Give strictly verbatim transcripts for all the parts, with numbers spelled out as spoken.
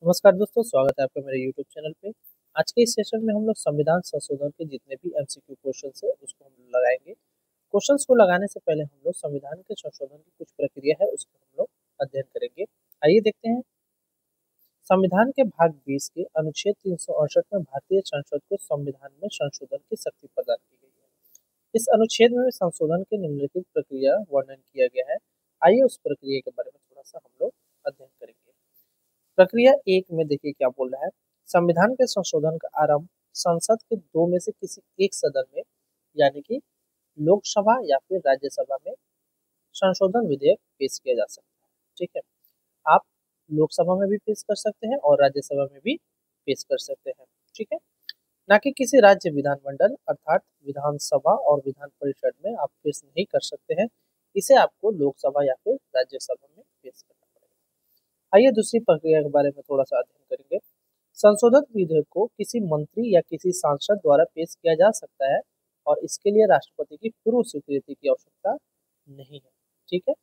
नमस्कार दोस्तों, स्वागत है आपका मेरे यूट्यूब चैनल पे। आज के इस सेशन में हम लोग संविधान संशोधन के जितने भी एमसीक्यू क्वेश्चंस है उसको हम लोग लगाएंगे। क्वेश्चंस को लगाने से पहले हम लोग संविधान के संशोधन की कुछ प्रक्रिया है उसको हम लोग अध्ययन करेंगे। आइए देखते हैं। संविधान के भाग बीस के अनुच्छेद तीन सौ अड़सठ में भारतीय संसद को संविधान में संशोधन की शक्ति प्रदान की गई है। इस अनुच्छेद में संशोधन की निम्नलिखित प्रक्रिया वर्णन किया गया है। आइए उस प्रक्रिया के बारे में थोड़ा सा हम लोग अध्ययन करेंगे। प्रक्रिया एक में देखिए क्या बोल रहा है। संविधान के संशोधन का आरंभ संसद के दो में से किसी एक सदन में यानी कि लोकसभा या फिर राज्यसभा में संशोधन विधेयक पेश किया जा सकता है। ठीक है, आप लोकसभा में भी पेश कर सकते हैं और राज्यसभा में भी पेश कर सकते हैं। ठीक है, ना कि किसी राज्य विधानमंडल अर्थात विधानसभा और विधान परिषद में आप पेश नहीं कर सकते हैं। इसे आपको लोकसभा या फिर राज्यसभा में पेश करना पड़ेगा। आइए दूसरी प्रक्रिया के बारे में थोड़ा सा अध्ययन करेंगे। संशोधित विधेयक को किसी मंत्री या किसी सांसद द्वारा पेश किया जा सकता है और इसके लिए राष्ट्रपति की पूर्व स्वीकृति की आवश्यकता नहीं है। ठीक है,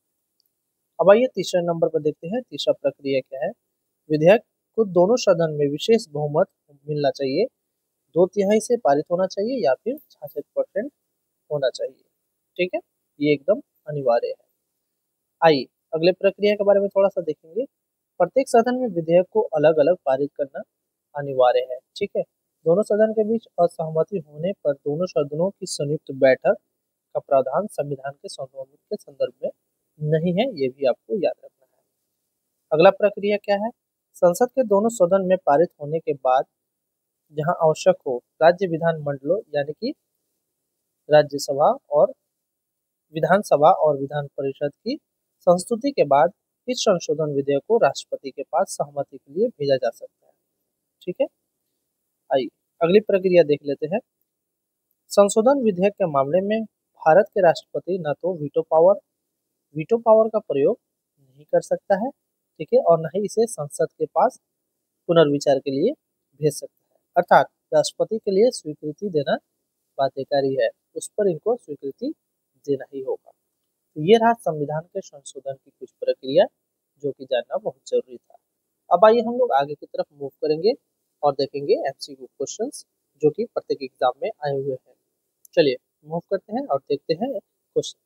अब आइए तीसरे नंबर पर देखते हैं। तीसरा प्रक्रिया क्या है। विधेयक को दोनों सदन में विशेष बहुमत मिलना चाहिए, दो तिहाई से पारित होना चाहिए या फिर छियासठ परसेंट होना चाहिए। ठीक है, ये एकदम अनिवार्य है। आइए अगले प्रक्रिया के बारे में थोड़ा सा देखेंगे। प्रत्येक सदन में विधेयक को अलग अलग पारित करना अनिवार्य है। ठीक है, दोनों सदन के बीच असहमति होने पर दोनों सदनों की संयुक्त बैठक का प्रावधान संविधान के संशोधन के संदर्भ में नहीं है, ये भी आपको याद रखना है। अगला प्रक्रिया क्या है। संसद के दोनों सदन में पारित होने के बाद जहां आवश्यक हो राज्य विधान मंडलों यानी कि राज्यसभा और विधानसभा और विधान परिषद की संस्तुति के बाद इस संशोधन विधेयक को राष्ट्रपति के पास सहमति के लिए भेजा जा सकता है। ठीक है, आइए अगली प्रक्रिया देख लेते हैं। संशोधन विधेयक के मामले में भारत के राष्ट्रपति न तो वीटो पावर वीटो पावर का प्रयोग नहीं कर सकता है, ठीक है, और न ही इसे संसद के पास पुनर्विचार के लिए भेज सकता है। अर्थात राष्ट्रपति के लिए स्वीकृति देना बाध्यकारी है, उस पर इनको स्वीकृति देना ही होगा। तो ये रहा संविधान के संशोधन की कुछ प्रक्रिया जो कि जानना बहुत जरूरी था। अब आइए हम लोग आगे की तरफ मूव करेंगे और देखेंगे एमसीक्यू क्वेश्चंस जो कि प्रत्येक एग्जाम में आए हुए हैं। चलिए मूव करते हैं और देखते हैं क्वेश्चन।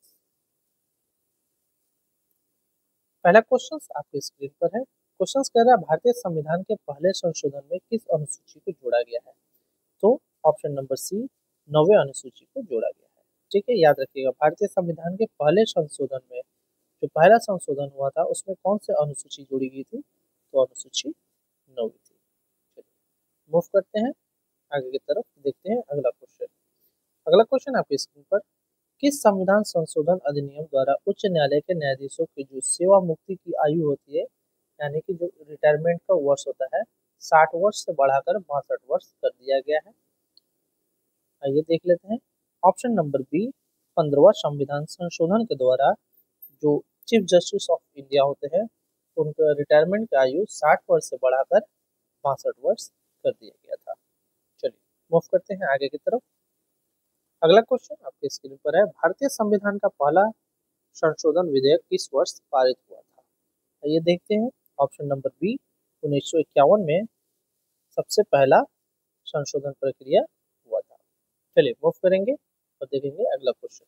पहला क्वेश्चन आपके स्क्रीन पर है। क्वेश्चन कह रहा है भारतीय संविधान के पहले संशोधन में किस अनुसूची को जोड़ा गया है। तो ऑप्शन नंबर सी नौवे अनुसूची को जोड़ा गया है। ठीक है, याद रखिएगा भारतीय संविधान के पहले संशोधन में जो पहला संशोधन हुआ था उसमें कौन से अनुसूची जोड़ी गई थी। तो अनुसूची नौवीं थी। चलिए मूव करते हैं आगे की तरफ, देखते हैं अगला क्वेश्चन। अगला क्वेश्चन आपकी स्क्रीन पर। किस संविधान संशोधन अधिनियम द्वारा उच्च न्यायालय के न्यायाधीशों की जो सेवा मुक्ति की आयु होती है यानी कि जो रिटायरमेंट का वर्ष होता है साठ वर्ष से बढ़ाकर बासठ वर्ष कर दिया गया है। आइए देख लेते हैं। ऑप्शन नंबर बी पंद्रहवा संविधान संशोधन के द्वारा जो चीफ जस्टिस ऑफ इंडिया होते हैं उनका रिटायरमेंट की आयु साठ वर्ष से बढ़ाकर बासठ वर्ष कर दिया गया था। चलिए मूव करते हैं आगे की तरफ। अगला क्वेश्चन आपके स्क्रीन पर है। भारतीय संविधान का पहला संशोधन विधेयक किस वर्ष पारित हुआ था। आइए देखते हैं। ऑप्शन नंबर बी उन्नीस सौ इक्यावन में सबसे पहला संशोधन प्रक्रिया हुआ था। चलिए मूव करेंगे और देखेंगे अगला क्वेश्चन।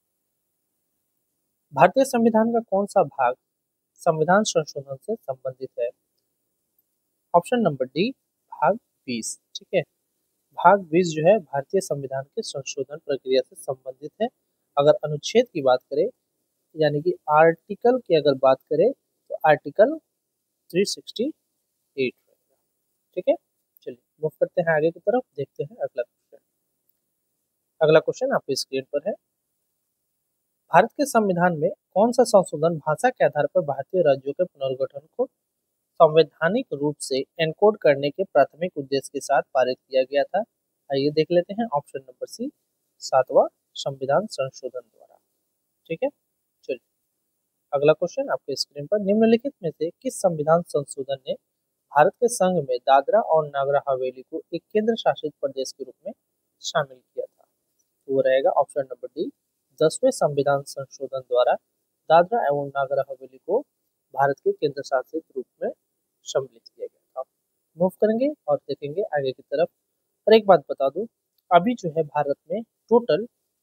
भारतीय संविधान का कौन सा भाग संविधान संशोधन से संबंधित है। ऑप्शन नंबर डी भाग बीस। ठीक है, भाग बीस जो है भारतीय संविधान के संशोधन प्रक्रिया से संबंधित है। अगर अनुच्छेद की बात करें यानी कि आर्टिकल की अगर बात करें तो आर्टिकल तीन सौ अड़सठ रहेगा। ठीक है, चलिए मूव करते हैं आगे की तरफ, देखते हैं अगला क्वेश्चन। अगला क्वेश्चन आपकी स्क्रीन पर है। भारत के संविधान में कौन सा संशोधन भाषा के आधार पर भारतीय राज्यों के पुनर्गठन को संवैधानिक रूप से एनकोड करने के प्राथमिक उद्देश्य के साथ पारित किया गया था। आइए देख लेते हैं। ऑप्शन नंबर सी सातवां संविधान संशोधन द्वारा। ठीक है, चलिए अगला क्वेश्चन आपके स्क्रीन पर। निम्नलिखित में से किस संविधान संशोधन ने भारत के संघ में दादरा और नागर हवेली को एक केंद्र शासित प्रदेश के रूप में शामिल किया था। तो वो रहेगा ऑप्शन नंबर डी दसवें संविधान संशोधन द्वारा दादरा एवं नागर हवेली को भारत के केंद्र शासित रूप में सम्मिलित किया गया। मूव करेंगे और देखेंगे आगे की तरफ। और एक बात बता दूं, अभी जो है भारत में टोटल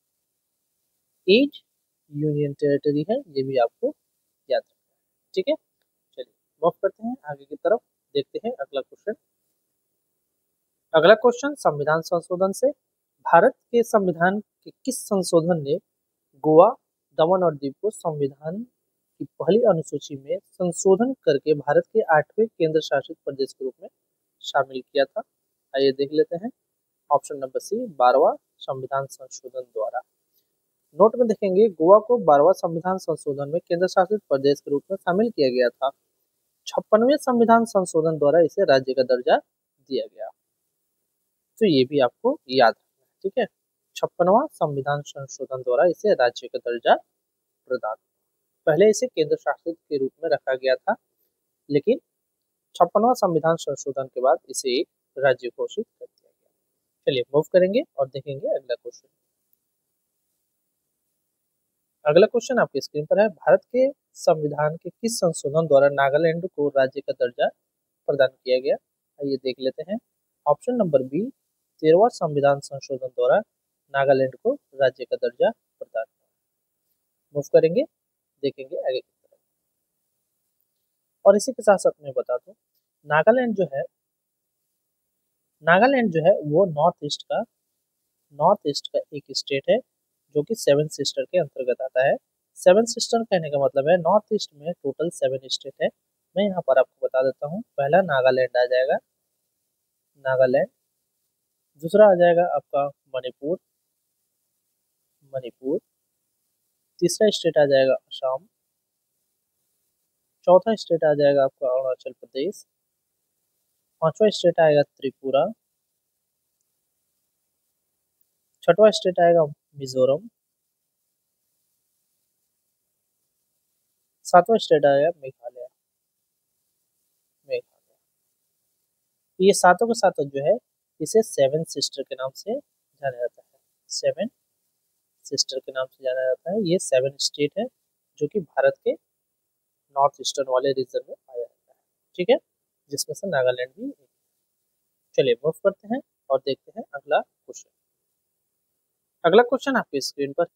एट यूनियन टेरिटरी है, ये भी आपको याद रखना है। ठीक है, चलिए मूव करते हैं आगे की तरफ, देखते हैं अगला क्वेश्चन। अगला क्वेश्चन संविधान संशोधन से। भारत के संविधान के किस संशोधन ने गोवा, दमन और दीव को संविधान की पहली अनुसूची में संशोधन करके भारत के आठवें केंद्र शासित प्रदेश के रूप में शामिल किया था? आइए देख लेते हैं। ऑप्शन नंबर सी, बारहवां संविधान संशोधन द्वारा। नोट में देखेंगे, गोवा को बारहवां संविधान संशोधन में केंद्र शासित प्रदेश के रूप में शामिल किया गया था। छप्पनवें संविधान संशोधन द्वारा इसे राज्य का दर्जा दिया गया। तो ये भी आपको याद रखना है। ठीक है, छप्पनवां संविधान संशोधन द्वारा इसे राज्य का दर्जा प्रदान। पहले इसे केंद्र शासित के रूप में रखा गया था, लेकिन छप्पनवां संविधान संशोधन के बाद इसे एक राज्य घोषित कर दिया गया। चलिए मूव करेंगे और देखेंगे अगला क्वेश्चन। अगला क्वेश्चन आपकी स्क्रीन पर है। भारत के संविधान के किस संशोधन द्वारा नागालैंड को राज्य का दर्जा प्रदान किया गया? आइए देख लेते हैं। ऑप्शन नंबर बी, तेरहवां संविधान संशोधन द्वारा नागालैंड को राज्य का दर्जा प्रदान किया। मूव करेंगे, देखेंगे आगे की तरफ। और इसी के साथ साथ मैं बता दूं, नागालैंड जो है नागालैंड जो है वो नॉर्थ ईस्ट का नॉर्थ ईस्ट का एक स्टेट है, जो कि सेवन सिस्टर के अंतर्गत आता है। सेवन सिस्टर कहने का मतलब है नॉर्थ ईस्ट में टोटल सेवन स्टेट है। मैं यहाँ पर आपको बता देता हूँ। पहला नागालैंड आ जाएगा, नागालैंड। दूसरा आ जाएगा आपका मणिपुर, मणिपुर। तीसरा स्टेट आ जाएगा असम। चौथा स्टेट आ जाएगा आपका अरुणाचल प्रदेश। पांचवा स्टेट आएगा त्रिपुरा। छठवा स्टेट आएगा मिजोरम। सातवां स्टेट आएगा मेघालय, मेघालय। ये सातों के सातों जो है इसे सेवन सिस्टर के नाम से जाना जाता है। सेवन सिस्टर के नाम से जाना जाता है। ये सेवन स्टेट है जो कि भारत के नॉर्थ ईस्टर्न वाले रीजन में पाया जाता है। ठीक है, जिसमें से नागालैंड भी। चलिए मूव करते हैं और देखते हैं अगला क्वेश्चन। अगला क्वेश्चन आपकी स्क्रीन पर।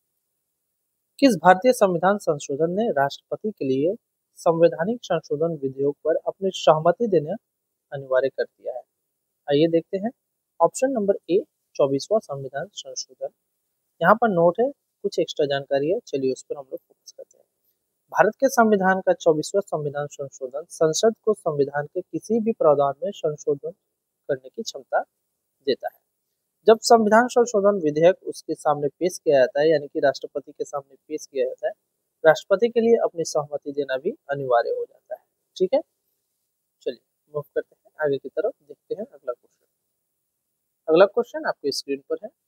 किस भारतीय संविधान संशोधन ने राष्ट्रपति के लिए संवैधानिक संशोधन विधेयक पर अपनी सहमति देना अनिवार्य कर दिया है? आइए देखते हैं। ऑप्शन नंबर ए, चौबीसवां संविधान संशोधन। यहाँ पर नोट है, कुछ एक्स्ट्रा जानकारी है, चलिए उस पर हम लोग फोकस करते हैं। भारत के संविधान का चौबीसवां संविधान संशोधन संसद को संविधान के किसी भी प्रावधान में संशोधन करने की क्षमता देता है। जब संविधान संशोधन विधेयक उसके सामने पेश किया जाता है, यानी कि राष्ट्रपति के सामने पेश किया जाता है, राष्ट्रपति के लिए अपनी सहमति देना भी अनिवार्य हो जाता है। ठीक है, चलिए मूव करते हैं आगे की तरफ, देखते हैं अगला क्वेश्चन। अगला क्वेश्चन आपके स्क्रीन पर है।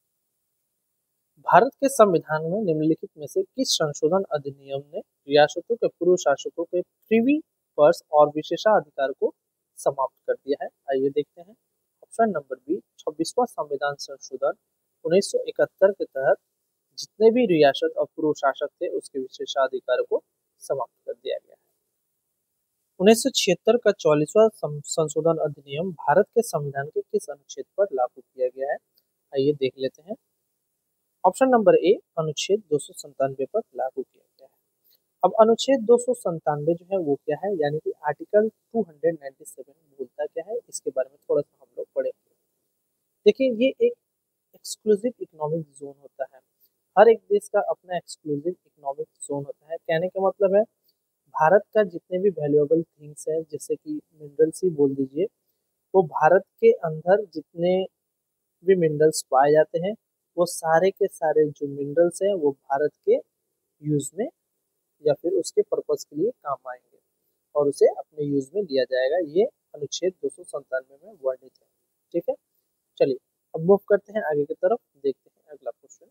भारत के संविधान में निम्नलिखित में से किस संशोधन अधिनियम ने रियासतों के पूर्व शासकों के प्रीवी पर्स और विशेषाधिकार को समाप्त कर दिया है? आइए देखते हैं। ऑप्शन नंबर बी, छब्बीसवां संविधान संशोधन उन्नीस सौ इकहत्तर के तहत जितने भी रियासत और पूर्व शासक थे उसके विशेषाधिकार को समाप्त कर दिया गया है। उन्नीस सौ छिहत्तर का चौलीसवां संशोधन अधिनियम भारत के संविधान के किस अनुच्छेद पर लागू किया गया है? आइए देख लेते हैं। ऑप्शन नंबर ए, अनुच्छेद दो सौ संतानवे पर लागू किया गया है। अब अनुच्छेद दो सौ संतानवे जो है वो क्या है, यानी कि आर्टिकल दो सौ सत्तानवे बोलता क्या है, इसके बारे में थोड़ा सा हम लोग पढ़ेंगे। देखिए, ये एक एक्सक्लूसिव इकोनॉमिक जोन होता है। हर एक देश का अपना एक्सक्लूसिव इकोनॉमिक जोन होता है। कहने का मतलब है भारत का जितने भी वैल्यूएबल थिंग्स है, जैसे कि मिनरल्स ही बोल दीजिए, वो भारत के अंदर जितने भी मिनरल्स पाए जाते हैं वो सारे के सारे जो मिनरल्स हैं वो भारत के यूज में या फिर उसके पर्पस के लिए काम आएंगे और उसे अपने यूज में लिया जाएगा। ये अनुच्छेद दो सौ संतानवे में वर्णित है। ठीक है, चलिए अब मूव करते हैं आगे की तरफ, देखते हैं अगला क्वेश्चन।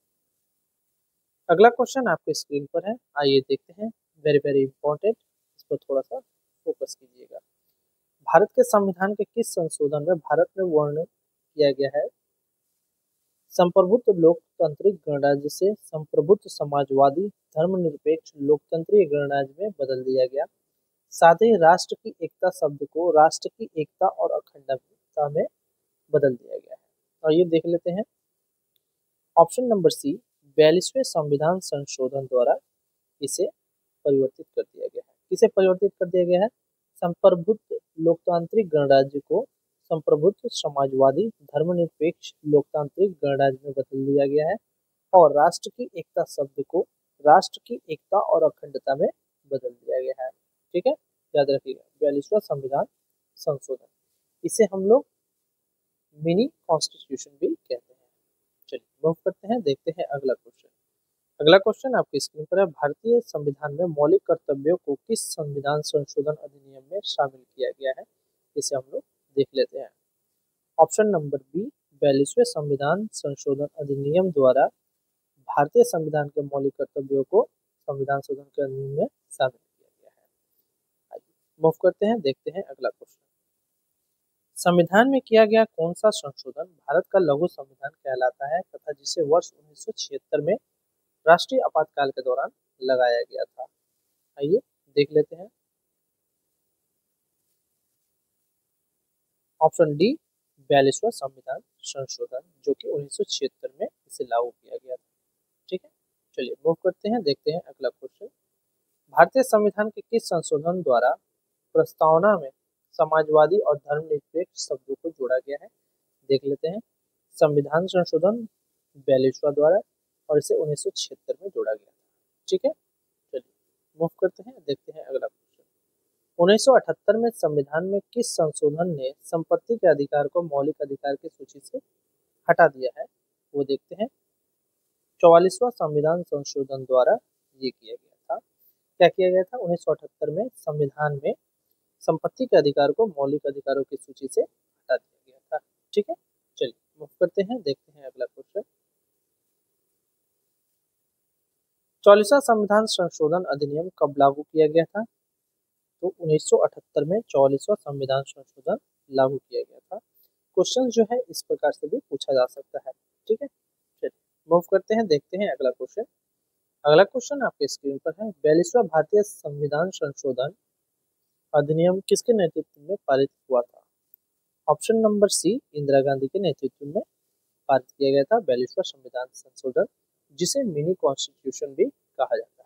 अगला क्वेश्चन आपके स्क्रीन पर है, आइए देखते हैं। वेरी वेरी इंपॉर्टेंट, इस पर थोड़ा सा फोकस कीजिएगा। भारत के संविधान के किस संशोधन में भारत में वर्णन किया गया है संप्रभुत्व लोकतांत्रिक गणराज्य से संप्रभुत्व समाजवादी धर्मनिरपेक्ष लोकतंत्रीय गणराज्य में बदल दिया गया? साथ ही राष्ट्र की एकता शब्द को राष्ट्र की एकता और अखंडता में बदल दिया गया है। और ये देख लेते हैं ऑप्शन नंबर सी, बयालीसवें संविधान संशोधन द्वारा इसे परिवर्तित कर दिया गया है। किसे परिवर्तित कर दिया गया है? संप्रभुत्व लोकतांत्रिक गणराज्य को संप्रभुत्व समाजवादी धर्मनिरपेक्ष लोकतांत्रिक गणराज्य में बदल दिया गया है और राष्ट्र की एकता शब्द को राष्ट्र की एकता और अखंडता में बदल दिया गया है। ठीक है, याद रखिएगा बयालीसवां संविधान संशोधन, इसे हम लोग मिनी कॉन्स्टिट्यूशन भी कहते हैं। चलिए मूव करते हैं, देखते हैं अगला क्वेश्चन। अगला क्वेश्चन आपकी स्क्रीन पर है, भारतीय संविधान में मौलिक कर्तव्यों को किस संविधान संशोधन अधिनियम में शामिल किया गया है? इसे हम लोग देख लेते हैं। ऑप्शन नंबर बी, बयालीसवें संविधान संशोधन अधिनियम द्वारा भारतीय संविधान के मौलिक कर्तव्यों को संविधान शोधन के अधिनियम में शामिल किया गया है। आइए मूव करते हैं, देखते हैं अगला क्वेश्चन। संविधान में किया गया कौन सा संशोधन भारत का लघु संविधान कहलाता है तथा जिसे वर्ष उन्नीस सौ छिहत्तर में राष्ट्रीय आपातकाल के दौरान लगाया गया था? आइए देख लेते हैं। ऑप्शन डी, बयालीसवां संविधान संशोधन, जो कि उन्नीस सौ छिहत्तर में इसे लागू किया गया था। ठीक है, चलिए मूव करते हैं, देखते हैं अगला क्वेश्चन। भारतीय संविधान के किस संशोधन द्वारा प्रस्तावना में समाजवादी और धर्मनिरपेक्ष शब्दों को जोड़ा गया है? देख लेते हैं। संविधान संशोधन बयालीसवां द्वारा और इसे उन्नीस सौ छिहत्तर में जोड़ा गया था। ठीक है, चलिए मूव करते हैं, देखते हैं अगला क्वेश्चन। उन्नीस सौ अठहत्तर में संविधान में किस संशोधन ने संपत्ति के अधिकार को मौलिक अधिकार की सूची से हटा दिया है? वो देखते हैं। चौवालीसवां संविधान संशोधन द्वारा ये किया गया था। क्या किया गया था? उन्नीस सौ अठहत्तर में संविधान में संपत्ति के अधिकार को मौलिक अधिकारों की सूची से हटा दिया गया था। ठीक है, चलिए मूव करते हैं, देखते हैं अगला क्वेश्चन। चौवालीसवां संविधान संशोधन अधिनियम कब लागू किया गया था? तो उन्नीस सौ अठहत्तर में चौवालीसवां संविधान संशोधन लागू किया गया था। क्वेश्चन जो है इस प्रकार से भी पूछा जा सकता है। ठीक है, चलिए मूव करते हैं, देखते हैं अगला क्वेश्चन। अगला क्वेश्चन आपके स्क्रीन पर है, बयालीसवां भारतीय संविधान संशोधन अधिनियम किसके नेतृत्व में पारित हुआ था? Option number C, Indira Gandhi के नेतृत्व में पारित किया गया था बयालीसवां संविधान संशोधन, जिसे मिनी कॉन्स्टिट्यूशन भी कहा जाता है।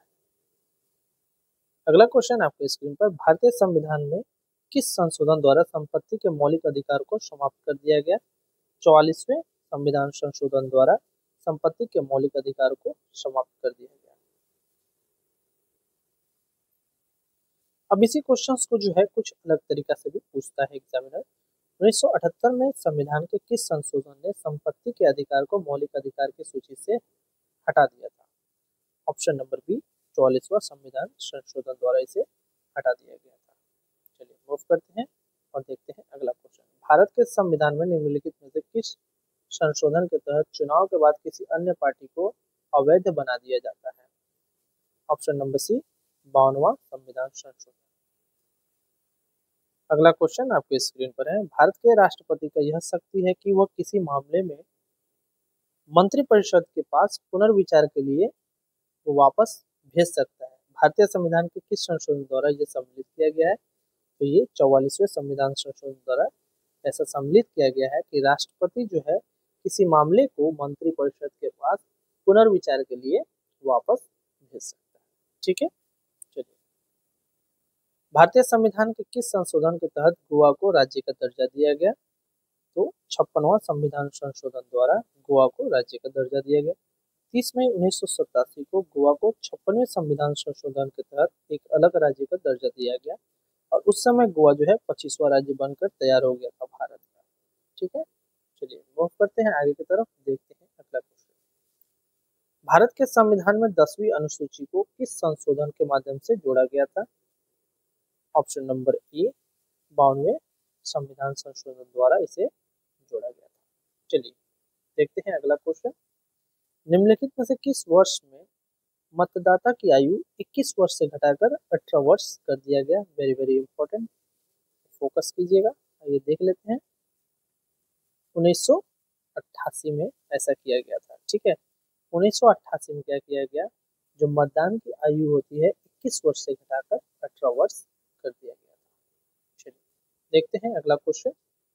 अगला क्वेश्चन आपके स्क्रीन पर, भारतीय संविधान में किस संशोधन द्वारा संपत्ति के मौलिक अधिकार को समाप्त कर दिया गया? चौवालीसवें संविधान संशोधन द्वारा संपत्ति के मौलिक अधिकार को समाप्त कर दिया गया। अब इसी क्वेश्चंस को जो है कुछ अलग तरीका से भी पूछता है एग्जामिनर। उन्नीस सौ अठहत्तर में संविधान के किस संशोधन ने संपत्ति के अधिकार को मौलिक अधिकार की सूची से हटा दिया था? ऑप्शन नंबर बी, चौवालीसवां संविधान संशोधन द्वारा इसे हटा दिया गया था। चलिए मूव करते हैं और देखते हैं अगला क्वेश्चन। भारत के संविधान में निम्नलिखित में से किस संशोधन के तहत चुनाव के बाद किसी अन्य पार्टी को अवैध बना दिया जाता है? ऑप्शन नंबर सी, बावनवां संविधान संशोधन। अगला क्वेश्चन आपके स्क्रीन पर है, भारत के राष्ट्रपति का यह शक्ति है कि वह किसी मामले में मंत्रिपरिषद के पास पुनर्विचार के लिए वो वापस भेज सकता है। भारतीय संविधान के किस संशोधन द्वारा यह सम्मिलित किया गया है? तो ये चौवालीसवें संविधान संशोधन द्वारा ऐसा सम्मिलित किया गया है कि राष्ट्रपति जो है किसी मामले को मंत्रिपरिषद के पास पुनर्विचार के लिए वापस भेज सकता है। ठीक है, चलिए भारतीय संविधान के किस संशोधन के तहत गोवा को राज्य का दर्जा दिया गया? तो छप्पनवां संविधान संशोधन द्वारा गोवा को राज्य का दर्जा दिया गया। तीस मई उन्नीस सौ सतासी को गोवा को छप्पनवें संविधान संशोधन के तहत एक अलग राज्य का दर्जा दिया गया और उस समय गोवा जो है पच्चीसवां राज्य बनकर तैयार हो गया था भारत का। ठीक है, चलिए मूव करते हैं आगे की तरफ, देखते हैं अगला क्वेश्चन। भारत के संविधान में दसवीं अनुसूची को किस संशोधन के माध्यम से जोड़ा गया था? ऑप्शन नंबर ए, बावनवें संविधान संशोधन द्वारा इसे जोड़ा गया था। चलिए देखते हैं अगला क्वेश्चन। निम्नलिखित में से किस वर्ष में मतदाता की आयु इक्कीस वर्ष से घटाकर अठारह वर्ष कर दिया गया? वेरी वेरी इंपॉर्टेंट, फोकस कीजिएगा। ये देख लेते हैं। उन्नीस सौ अट्ठासी में ऐसा किया गया था। ठीक है, उन्नीस सौ अट्ठासी में क्या किया गया? जो मतदान की आयु होती है इक्कीस वर्ष से घटाकर अठारह वर्ष कर दिया गया था। चलिए देखते हैं अगला क्वेश्चन।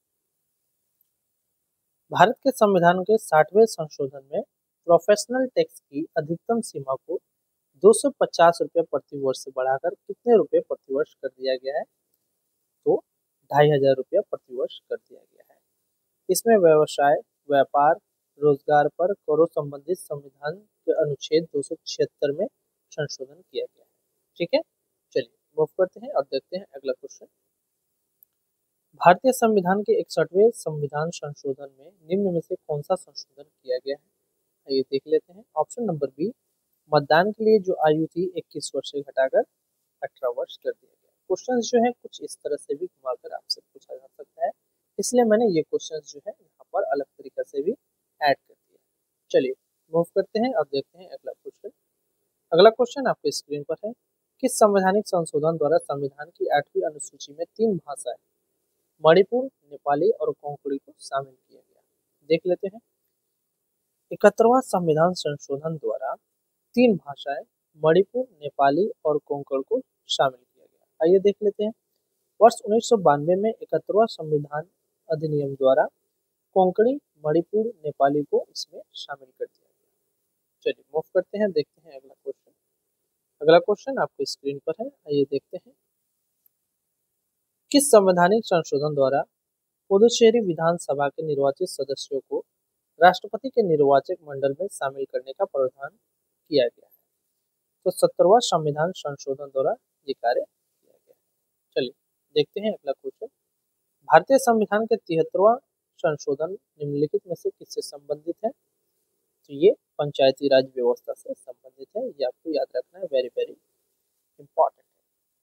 भारत के संविधान के साठवें संशोधन में प्रोफेशनल टैक्स की अधिकतम सीमा को दो सौ पचास रुपये प्रति वर्ष से बढ़ाकर कितने रुपए प्रति वर्ष कर दिया गया है? तो ढाई हजार रुपया प्रति वर्ष कर दिया गया है। इसमें व्यवसाय, व्यापार, रोजगार पर करों संबंधित संविधान के अनुच्छेद दो सौ छिहत्तर में संशोधन किया गया है। ठीक है, चलिए मूव करते हैं और देखते हैं अगला क्वेश्चन। भारतीय संविधान के इकसठवें संविधान संशोधन में निम्न में से कौन सा संशोधन किया गया है? आइए देख लेते हैं। ऑप्शन नंबर बी, मतदान के लिए जो आयु थी इक्कीस वर्ष से घटाकर अठारह वर्ष कर दिया गया। क्वेश्चन जो है कुछ इस तरह से भी घुमाकर आपसे पूछा जा सकता है, इसलिए मैंने ये क्वेश्चन जो है यहाँ पर अलग तरीका से भी ऐड कर दिया। चलिए मूव करते हैं और देखते हैं अगला क्वेश्चन। अगला क्वेश्चन आपके स्क्रीन पर है। किस संवैधानिक संशोधन द्वारा संविधान की आठवीं अनुसूची में तीन भाषाएं मणिपुर, नेपाली और कोंकणी को शामिल किया गया? देख लेते हैं। इकहत्तरवां संविधान संशोधन द्वारा तीन भाषाएं मणिपुर, नेपाली और कोंकण को शामिल किया गया। आइए देख लेते हैं। वर्ष उन्नीस सौ बानवे में इकहत्तरवां संविधान अधिनियम द्वारा कोंकणी, मणिपुर, नेपाली को इसमें शामिल कर दिया गया। चलिए मूव करते हैं, देखते हैं अगला क्वेश्चन। अगला क्वेश्चन आपके स्क्रीन पर है, आइए देखते हैं। किस संवैधानिक संशोधन द्वारा पुदुचेरी विधानसभा के निर्वाचित सदस्यों को राष्ट्रपति के निर्वाचक मंडल में शामिल करने का प्रावधान किया गया है? तो सत्तरवां संविधान संशोधन द्वारा ये कार्य किया गया है। चलिए देखते हैं अगला क्वेश्चन। भारतीय संविधान के तिहत्तरवां संशोधन निम्नलिखित में से किससे संबंधित है? तो ये पंचायती राज व्यवस्था से संबंधित है। ये आपको याद रखना है, वेरी वेरी इंपॉर्टेंट है।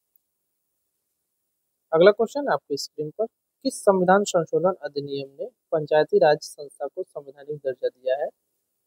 अगला क्वेश्चन आपके स्क्रीन पर। किस संविधान संशोधन अधिनियम ने पंचायती राज संस्था को संवैधानिक दर्जा दिया है?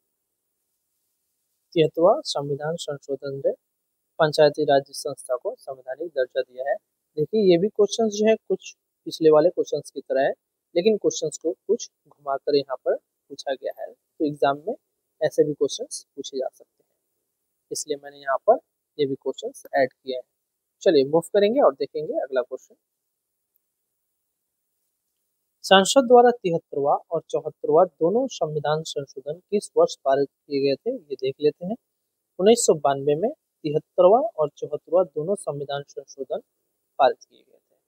तिहत्तरवां संविधान संशोधन ने पंचायती राज संस्था को संवैधानिक दर्जा दिया है। देखिए ये भी क्वेश्चन जो है कुछ पिछले वाले क्वेश्चंस की तरह है, लेकिन क्वेश्चंस को कुछ घुमाकर यहाँ पर पूछा गया है, तो एग्जाम में ऐसे भी क्वेश्चंस पूछे जा सकते हैं, इसलिए मैंने यहाँ पर ये भी क्वेश्चंस ऐड किए हैं। चलिए मूव करेंगे और देखेंगे अगला क्वेश्चन। संसद द्वारा तिहत्तरवां और चौहत्तरवां दोनों संविधान संशोधन किस वर्ष पारित किए गए थे? ये देख लेते हैं। उन्नीस सौ बानवे में तिहत्तरवां और चौहत्तरवां दोनों संविधान संशोधन पारित किए गए थे।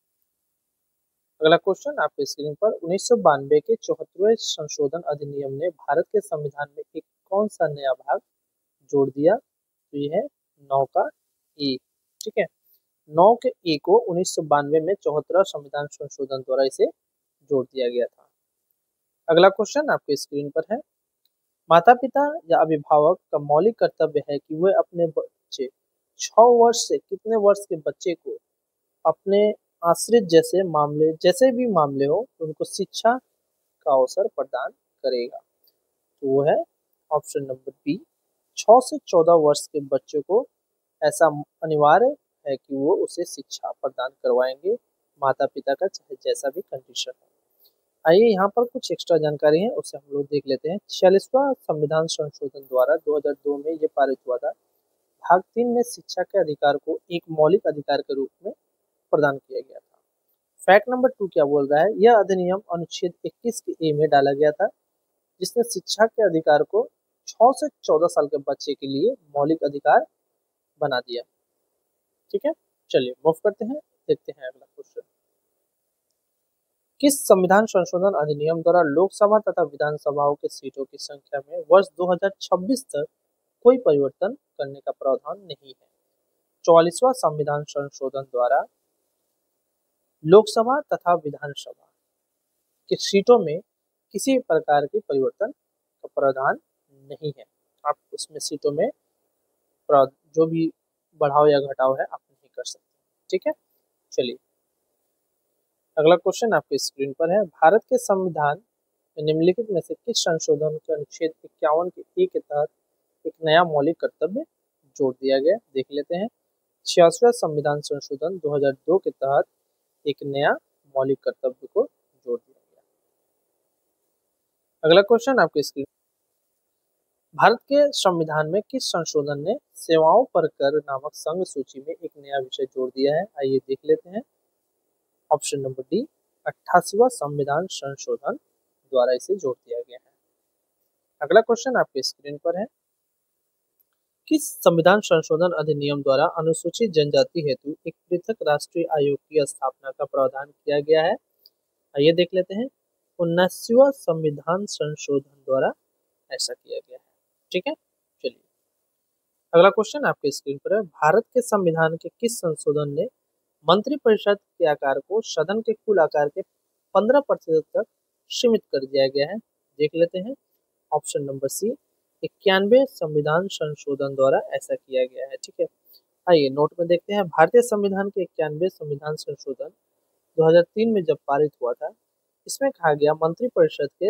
अगला क्वेश्चन आपके स्क्रीन पर। उन्नीस सौ बानवे के चौहत्तरवें संशोधन अधिनियम ने भारत के संविधान में एक कौन सा नया भाग जोड़ दिया? तो ये है नौ का ए। ठीक है, नौ के ए को उन्नीस सौ बानवे में चौहत्तरवां संविधान संशोधन द्वारा इसे जोड़ दिया गया था। अगला क्वेश्चन आपके स्क्रीन पर है। माता पिता या अभिभावक का मौलिक कर्तव्य है कि वे अपने बच्चे छह वर्ष से कितने वर्ष के बच्चे को अपने आश्रित जैसे मामले जैसे भी मामले हो उनको शिक्षा का अवसर प्रदान करेगा? तो वो है ऑप्शन नंबर बी, छह से चौदह वर्ष के बच्चों को ऐसा अनिवार्य है कि वो उसे शिक्षा प्रदान करवाएंगे, माता पिता का चाहे जैसा भी कंडीशन हो। आइए यहाँ पर कुछ एक्स्ट्रा जानकारी है, उसे हम लोग देख लेते हैं। छियालीसवां संविधान संशोधन द्वारा दो हज़ार दो में ये पारित हुआ था। भाग तीन में शिक्षा के अधिकार को एक मौलिक अधिकार के रूप में प्रदान किया गया था। फैक्ट नंबर टू क्या बोल रहा है? यह अधिनियम अनुच्छेद इक्कीस के ए में डाला गया था, जिसने शिक्षा के अधिकार को छह से चौदह साल के बच्चे के लिए मौलिक अधिकार बना दिया। ठीक है, चलिए मूव करते हैं, देखते हैं अगला क्वेश्चन। किस संविधान संशोधन अधिनियम द्वारा लोकसभा तथा विधानसभाओं के सीटों की संख्या में वर्ष दो हज़ार छब्बीस तक कोई परिवर्तन करने का प्रावधान नहीं है? चौवालीसवां संविधान संशोधन द्वारा लोकसभा तथा विधानसभा की सीटों में किसी प्रकार की परिवर्तन का प्रावधान नहीं है। आप उसमें सीटों में जो भी बढ़ाव या घटाव है आप नहीं कर सकते। ठीक है, चलिए अगला क्वेश्चन आपके स्क्रीन पर है। भारत के संविधान में निम्नलिखित में से किस संशोधन के अनुच्छेद इक्यावन के ए के तहत एक नया मौलिक कर्तव्य जोड़ दिया गया? देख लेते हैं। छियासवें संविधान संशोधन दो हज़ार दो के तहत एक नया मौलिक कर्तव्य को जोड़ दिया गया। अगला क्वेश्चन आपके स्क्रीन। भारत के संविधान में किस संशोधन ने सेवाओं पर कर नामक संघ सूची में एक नया विषय जोड़ दिया है? आइए देख लेते हैं। ऑप्शन नंबर डी, अट्ठासीवां संविधान संशोधन द्वारा इसे जोड़ दिया गया है। अगला क्वेश्चन आपके स्क्रीन पर है। किस संविधान संशोधन अधिनियम द्वारा अनुसूचित जनजाति हेतु एक पृथक राष्ट्रीय आयोग की स्थापना का प्रावधान किया गया है? आइए देख लेते हैं। उन्नीसवां संविधान संशोधन द्वारा ऐसा किया गया है। ठीक है, चलिए अगला क्वेश्चन आपके स्क्रीन पर है। भारत के संविधान के किस संशोधन ने मंत्रिपरिषद के आकार को सदन के कुल आकार के पंद्रह प्रतिशत तक सीमित कर दिया गया है? देख लेते हैं। ऑप्शन नंबर सी, इक्यानवे संविधान संशोधन द्वारा ऐसा किया गया है। ठीक है, आइए नोट में देखते हैं। भारतीय संविधान के इक्यानवे संविधान संशोधन दो हज़ार तीन में जब पारित हुआ था, इसमें कहा गया मंत्रिपरिषद के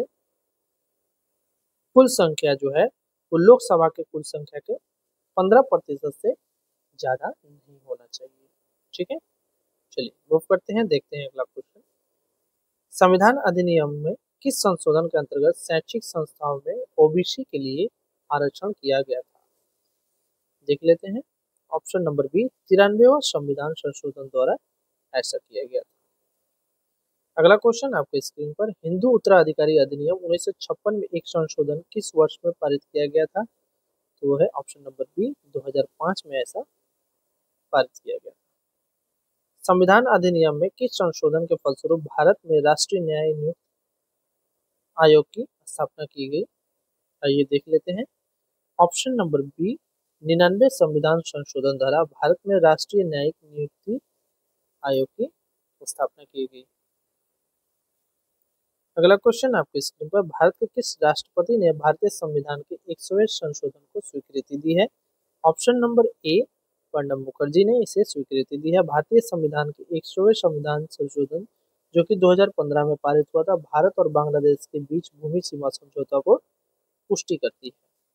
कुल संख्या जो है वो लोकसभा के कुल संख्या के पंद्रह प्रतिशत से ज्यादा नहीं होना चाहिए। ठीक है, चलिए मूव करते हैं, देखते हैं अगला क्वेश्चन। संविधान अधिनियम में किस संशोधन के अंतर्गत शैक्षिक संस्थाओं में ओबीसी के लिए आरक्षण किया गया था? देख लेते हैं। ऑप्शन नंबर बी, तिरानवेवां संविधान संशोधन द्वारा ऐसा किया गया था। अगला क्वेश्चन आपके स्क्रीन पर। हिंदू उत्तराधिकारी अधिनियम उन्नीस सौ छप्पन में एक संशोधन किस वर्ष में पारित किया गया था? तो वो है ऑप्शन नंबर बी, दो हज़ार पाँच में ऐसा पारित किया गया। संविधान अधिनियम में किस संशोधन के फलस्वरूप भारत में राष्ट्रीय न्याय नियुक्त आयोग की स्थापना की गई? आइए देख लेते हैं। ऑप्शन नंबर बी, निन्यानवे संविधान संशोधन द्वारा भारत में राष्ट्रीय न्यायिक नियुक्ति आयोग की स्थापना की गई। अगला क्वेश्चन आपके स्क्रीन पर। भारत के किस राष्ट्रपति ने भारतीय संविधान के सौवें संशोधन को स्वीकृति दी है? Option number A, Pranab Mukherjee ने इसे स्वीकृति दी है। भारतीय संविधान के सौवें संविधान संशोधन जो कि दो हज़ार पंद्रह में पारित हुआ था, भारत और बांग्लादेश के बीच भूमि सीमा समझौता को पुष्टि करती है।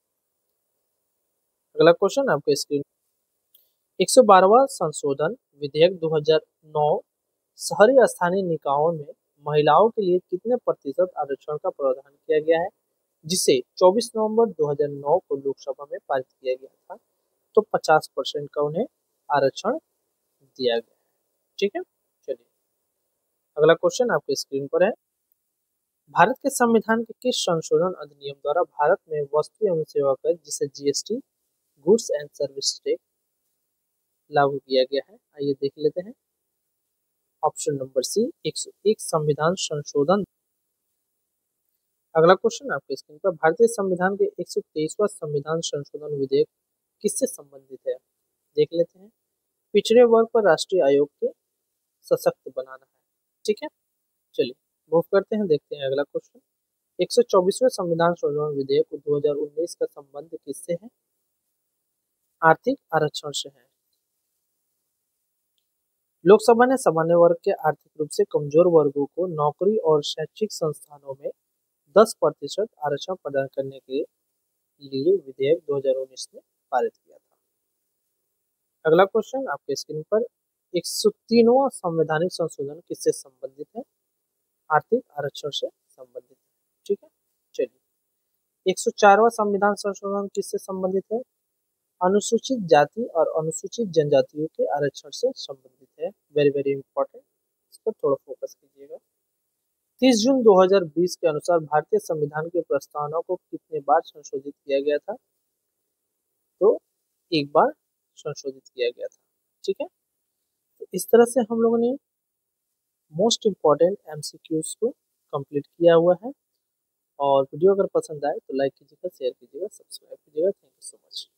अगला क्वेश्चन आपके स्क्रीन। एक सौ बारहवां संशोधन विधेयक दो हज़ार नौ शहरी स्थानीय निकायों में महिलाओं के लिए कितने प्रतिशत आरक्षण का प्रावधान किया गया है, जिसे चौबीस नवंबर दो हज़ार नौ को लोकसभा में पारित किया गया था? तो पचास परसेंट का उन्हें आरक्षण दिया गया है। ठीक है, चलिए अगला क्वेश्चन आपके स्क्रीन पर है। भारत के संविधान के किस संशोधन अधिनियम द्वारा भारत में वस्तु एवं सेवा कर जिसे GST, goods and service tax लागू किया गया है? आइए देख लेते हैं। ऑप्शन नंबर सी, एक सौ एक संविधान संशोधन। अगला क्वेश्चन आपके स्क्रीन पर। भारतीय संविधान के एक सौ तेईसवां संविधान संशोधन विधेयक किससे संबंधित है? देख लेते हैं। पिछड़े वर्ग पर राष्ट्रीय आयोग के सशक्त बनाना है। ठीक है, चलिए मूव करते हैं, देखते हैं अगला क्वेश्चन। एक सौ चौबीसवें संविधान संशोधन विधेयक दो हज़ार उन्नीस का संबंध किससे है? आर्थिक आरक्षण से है। लोकसभा ने सामान्य वर्ग के आर्थिक रूप से कमजोर वर्गों को नौकरी और शैक्षिक संस्थानों में दस प्रतिशत आरक्षण प्रदान करने के लिए विधेयक दो हज़ार उन्नीस में पारित किया था। अगला क्वेश्चन आपके स्क्रीन पर। एक सौ तीनवां संवैधानिक संशोधन किससे संबंधित है? आर्थिक आरक्षण से संबंधित है। ठीक है, चलिए एक सौ चारवां संविधान संशोधन किससे संबंधित है? अनुसूचित जाति और अनुसूचित जनजातियों के आरक्षण से संबंधित है। वेरी वेरी इंपॉर्टेंट, इस पर थोड़ा फोकस कीजिएगा। तीस जून दो हज़ार बीस के अनुसार भारतीय संविधान के प्रस्तावना को कितने बार संशोधित किया गया था? तो एक बार संशोधित किया गया था। ठीक है, तो इस तरह से हम लोगों ने मोस्ट इम्पॉर्टेंट एमसीक्यूज को कंप्लीट किया हुआ है। और वीडियो अगर पसंद आए तो लाइक कीजिएगा, शेयर कीजिएगा, सब्सक्राइब कीजिएगा। Thank you so much.